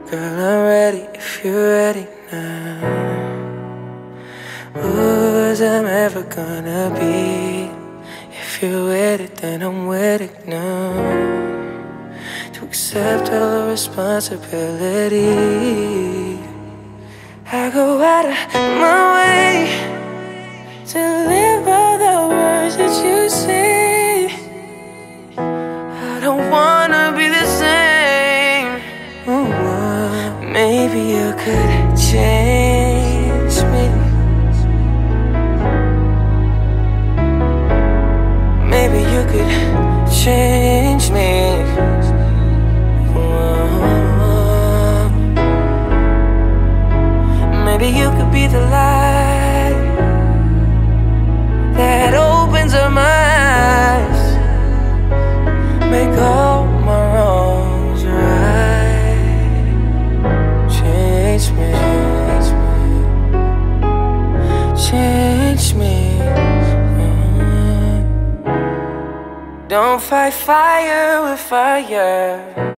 Girl, I'm ready if you're ready now. Who's I'm ever gonna be? If you're with it, then I'm with it now. To accept all the responsibility, I go out of my way to live by the words that you say. I don't wanna be the same. Maybe you could change me. Maybe you could change me. Maybe you could be the light that opens up my eyes, make all my wrongs right. Change me, change me. Don't fight fire with fire.